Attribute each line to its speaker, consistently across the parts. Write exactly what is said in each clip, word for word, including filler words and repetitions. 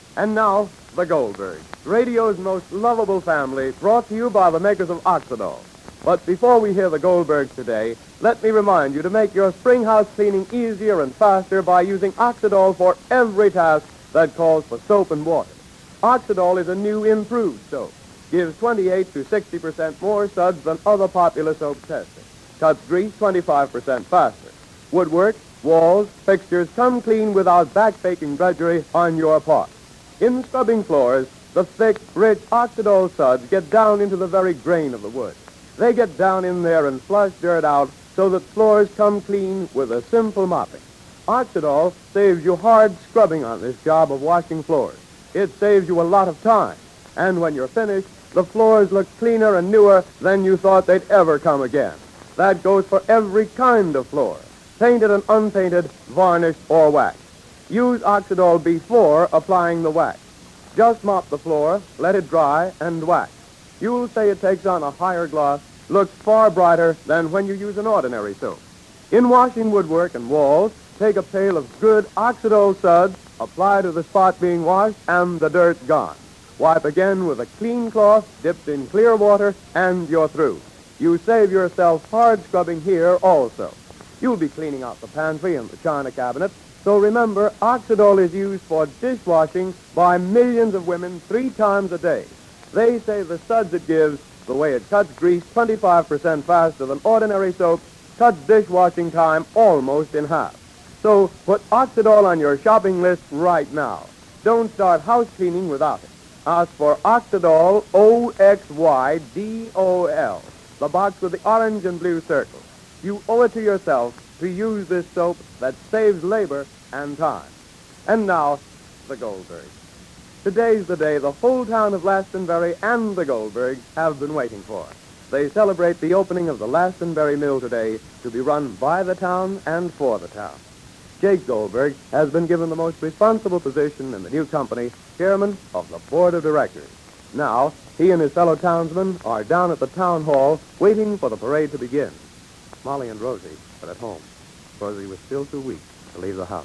Speaker 1: And now, the Goldbergs, radio's most lovable family, brought to you by the makers of Oxidol. But before we hear the Goldbergs today, let me remind you to make your spring house cleaning easier and faster by using Oxidol for every task that calls for soap and water. Oxidol is a new improved soap. Gives twenty-eight to sixty percent more suds than other popular soaps tested. Cuts grease twenty-five percent faster. Woodwork, walls, fixtures come clean without back-baking drudgery on your part. In scrubbing floors, the thick, rich Oxidol suds get down into the very grain of the wood. They get down in there and flush dirt out so that floors come clean with a simple mopping. Oxidol saves you hard scrubbing on this job of washing floors. It saves you a lot of time. And when you're finished, the floors look cleaner and newer than you thought they'd ever come again. That goes for every kind of floor, painted and unpainted, varnished or waxed. Use Oxidol before applying the wax. Just mop the floor, let it dry, and wax. You'll say it takes on a higher gloss, looks far brighter than when you use an ordinary soap. In washing woodwork and walls, take a pail of good Oxidol suds, apply to the spot being washed, and the dirt's gone. Wipe again with a clean cloth dipped in clear water, and you're through. You save yourself hard scrubbing here also. You'll be cleaning out the pantry and the china cabinet, so remember, Oxidol is used for dishwashing by millions of women three times a day. They say the suds it gives, the way it cuts grease twenty-five percent faster than ordinary soap, cuts dishwashing time almost in half. So put Oxidol on your shopping list right now. Don't start house cleaning without it. Ask for Oxidol, O X Y D O L, the box with the orange and blue circle. You owe it to yourself to use this soap that saves labor and time. And now, the Goldbergs. Today's the day the whole town of Lastonbury and the Goldbergs have been waiting for. They celebrate the opening of the Lastonbury Mill today to be run by the town and for the town. Jake Goldberg has been given the most responsible position in the new company, chairman of the board of directors. Now, he and his fellow townsmen are down at the town hall waiting for the parade to begin. Molly and Rosie are at home. Rosie was still too weak to leave the house.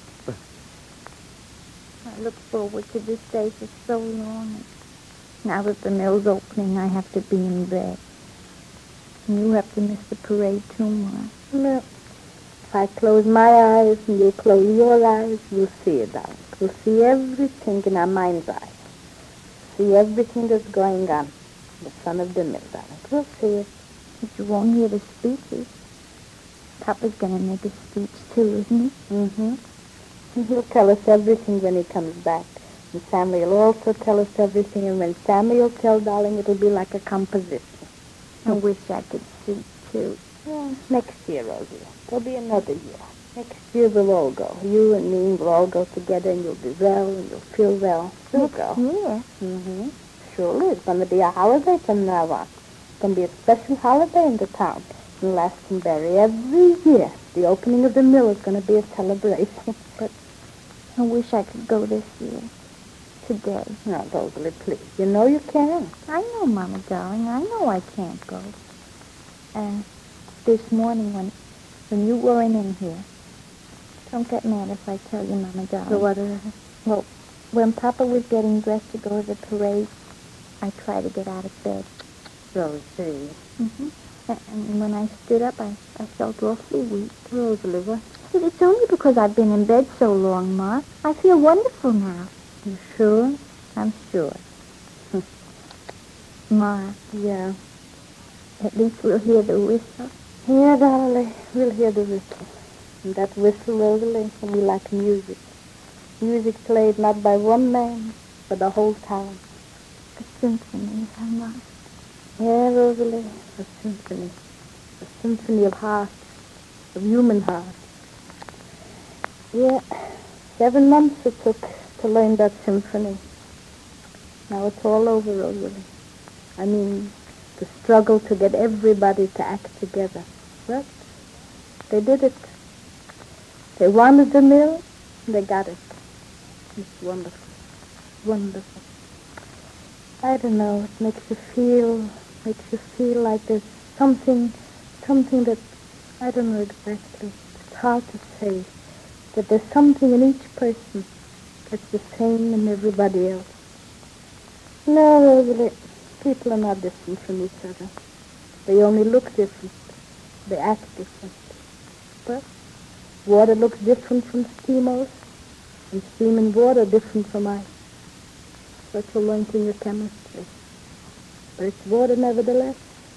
Speaker 2: I look forward to this day for so long. Now that the mill's opening, I have to be in bed. And you have to miss the parade too, Ma.
Speaker 3: No. If I close my eyes and you close your eyes, you'll see it, darling. We'll see everything in our mind's eye. See everything that's going on in the front of the mill, darling. We'll see it.
Speaker 2: But you won't hear the speeches. Papa's going to make a speech, too, isn't he?
Speaker 3: Mm-hmm. And he'll tell us everything when he comes back. And Sammy will also tell us everything. And when Sammy will tell, darling, it'll be like a composition.
Speaker 2: I wish I could sing, too.
Speaker 3: Yeah, next year, Rosie. There'll be another year. Next year we'll all go. You and me will all go together, and you'll be well, and you'll feel well. We'll
Speaker 2: Next
Speaker 3: go.
Speaker 2: year?
Speaker 3: Mm-hmm. Surely. It's going to be a holiday from now on. It's going to be a special holiday in the town. In Lastonbury, every year, the opening of the mill is going to be a celebration.
Speaker 2: But I wish I could go this year. Today.
Speaker 3: Now, Rosalie, please. You know you can.
Speaker 2: I know, Mama, darling. I know I can't go. And this morning when when you weren't in here, don't get mad if I tell you, Mama, darling.
Speaker 3: So what is it?
Speaker 2: Well, when Papa was getting dressed to go to the parade, I tried to get out of bed.
Speaker 3: Rosie.
Speaker 2: Mm-hmm. And, and when I stood up, I, I felt awfully weak.
Speaker 3: Rosalie, what?
Speaker 2: It's only because I've been in bed so long, Ma. I feel wonderful now.
Speaker 3: You sure?
Speaker 2: I'm sure. Ma,
Speaker 3: Yeah.
Speaker 2: at least we'll hear the whistle.
Speaker 3: Yeah, darling, we'll hear the whistle. And that whistle, Rosalie, will be like music. Music played not by one man, but the whole town.
Speaker 2: A symphony, Ma.
Speaker 3: Yeah, Rosalie, a symphony. A symphony of hearts, of human hearts. Yeah, seven months it took to learn that symphony. Now it's all over, Rosalie. I mean, the struggle to get everybody to act together. But they did it. They wanted the mill, and they got it. It's wonderful. Wonderful. I don't know, it makes you feel, makes you feel like there's something, something that, I don't know exactly, it's hard to say, that there's something in each person It's the same in everybody else. No, Rosalie, people are not different from each other. They only look different. They act different. But water looks different from steam also, and steam and water different from ice. But you learn in your chemistry. But it's water nevertheless.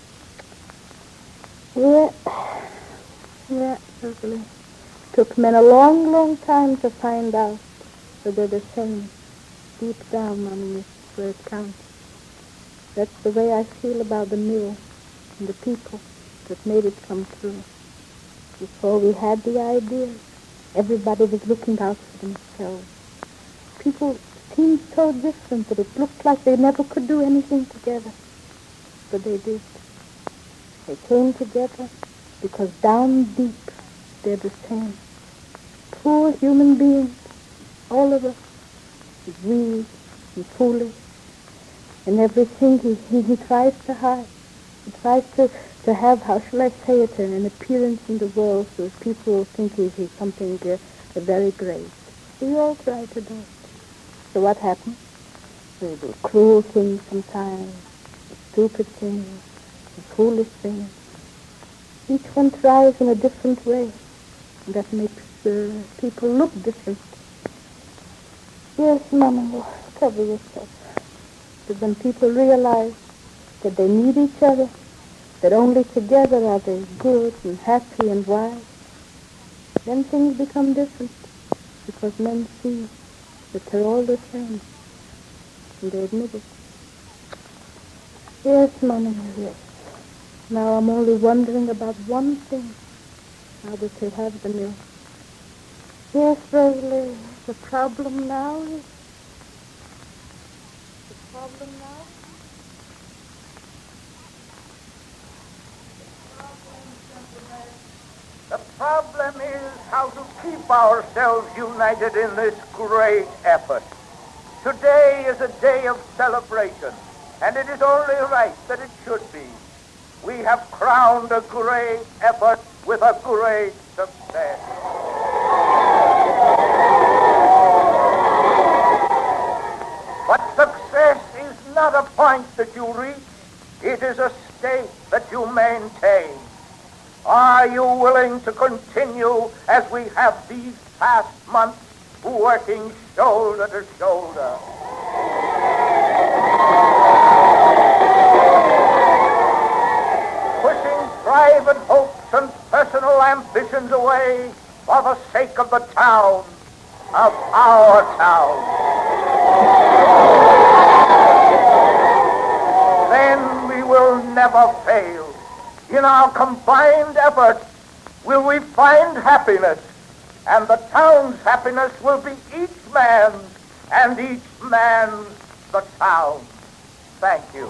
Speaker 3: Yeah, yeah, Rosalie. Took men a long, long time to find out that they're the same. Deep down, Mommy, is where it counts. That's the way I feel about the mill and the people that made it come true. Before we had the ideas, everybody was looking out for themselves. People seemed so different that it looked like they never could do anything together. But they did. They came together because down deep they're the same. Poor human beings, all of us, weak and foolish. And everything he, he, he tries to hide. He tries to, to have, how shall I say it, an appearance in the world so that people will think he's, he's something uh, very great. We all try to do it. So what happens? We do cruel things sometimes, stupid things, foolish things. Each one tries in a different way. And that makes uh, people look different. Yes, Mama, cover yourself. But when people realize that they need each other, that only together are they good and happy and wise, then things become different. Because men see that they're all the same. And they admit it. Yes, Mama, yes. Now I'm only wondering about one thing. How that they have the mill. Yes, Rosalie, the problem now is... The problem now?
Speaker 4: The problem is how to keep ourselves united in this great effort. Today is a day of celebration, and it is only right that it should be. We have crowned a great effort with a great success. But success is not a point that you reach. It is a state that you maintain. Are you willing to continue as we have these past months working shoulder to shoulder? Pushing private hopes and personal ambitions away for the sake of the town, of our town. Then we will never fail. In our combined efforts will we find happiness, and the town's happiness will be each man's, and each man's the town's. Thank you.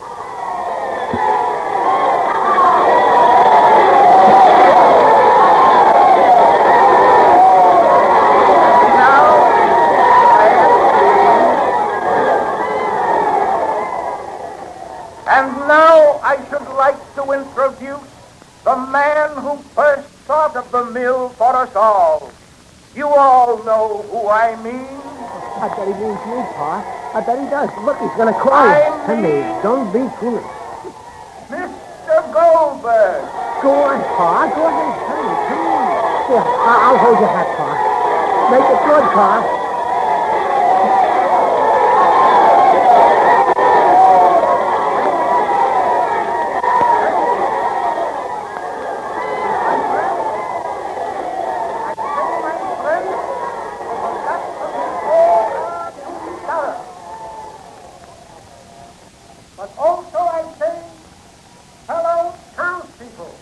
Speaker 4: And now I should like to introduce the man who first thought of the mill for us all. You all know who I mean.
Speaker 5: I bet he means me, Pa. I bet he does. Look, he's going to cry.
Speaker 4: I
Speaker 5: Henry,
Speaker 4: mean-
Speaker 5: don't be foolish.
Speaker 4: Mister Goldberg.
Speaker 5: Go on, Pa. Go ahead. Hurry, come on. Here, I- I'll hold your hat, Pa. Make it good, Pa.
Speaker 4: But also I say, fellow townspeople,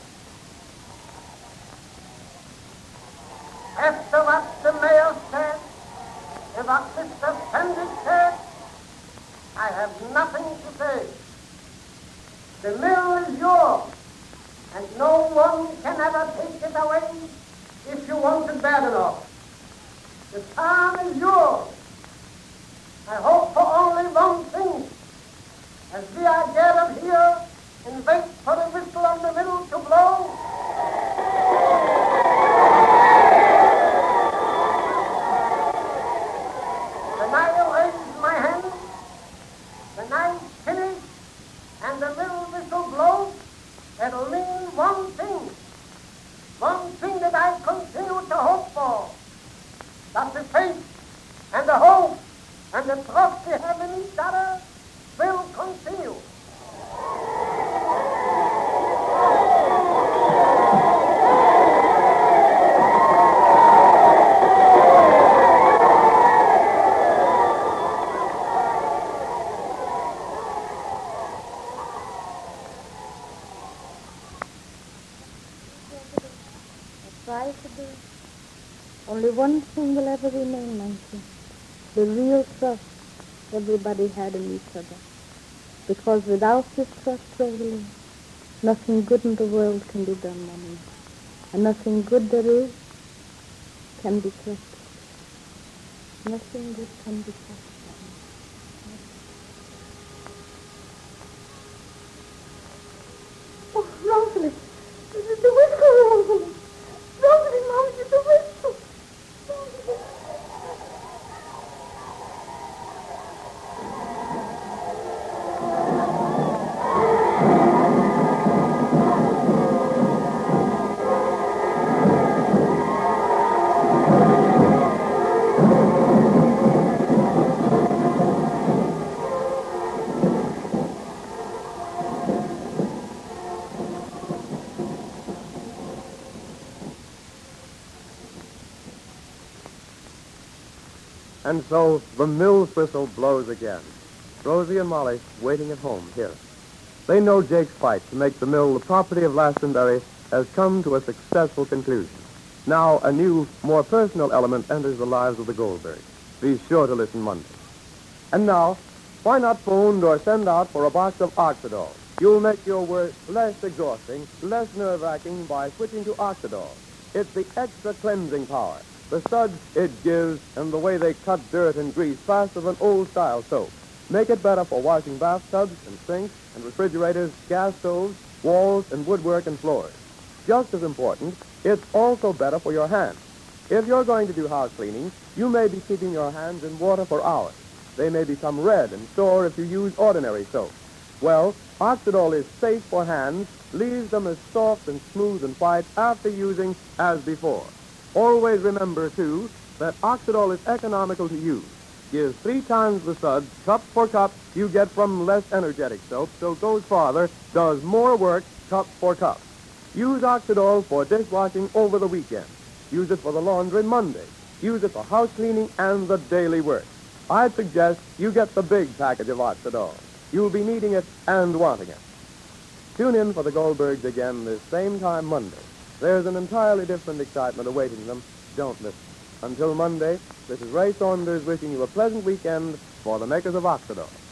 Speaker 4: after what the mayor said, and what Mister Fendick said, I have nothing to say. The mill is yours, and no one can ever take it away if you want it bad enough. The town is yours. I hope for only one thing. As we are gathered here and wait for the whistle of the mill to blow, and the trust we have in each other will continue.
Speaker 3: Try to do. Only one thing will ever remain, Monkey. The real trust everybody had in each other. Because without this trust, Rosalie, nothing good in the world can be done, Mommy. And nothing good there is can be trusted. Nothing good can be trusted. Oh, Rosalie! This is the whistle, Rosalie! Rosalie, Mom, it's the whistle! Rosalie.
Speaker 1: And so the mill's whistle blows again. Rosie and Molly waiting at home hear it. They know Jake's fight to make the mill the property of Glastonbury has come to a successful conclusion. Now a new, more personal element enters the lives of the Goldbergs. Be sure to listen Monday. And now, why not phone or send out for a box of Oxidol? You'll make your work less exhausting, less nerve-wracking by switching to Oxidol. It's the extra cleansing power, the suds it gives, and the way they cut dirt and grease faster than old-style soap. Make it better for washing bathtubs and sinks and refrigerators, gas stoves, walls and woodwork and floors. Just as important, it's also better for your hands. If you're going to do house cleaning, you may be keeping your hands in water for hours. They may become red and sore if you use ordinary soap. Well, Oxidol is safe for hands, leaves them as soft and smooth and white after using as before. Always remember, too, that Oxidol is economical to use. Gives three times the suds, cup for cup, you get from less energetic soap, so goes farther, does more work, cup for cup. Use Oxidol for dishwashing over the weekend. Use it for the laundry Monday. Use it for house cleaning and the daily work. I'd suggest you get the big package of Oxidol. You'll be needing it and wanting it. Tune in for the Goldbergs again this same time Monday. There's an entirely different excitement awaiting them. Don't miss it. Until Monday, this is Ray Saunders wishing you a pleasant weekend for the makers of Oxidol.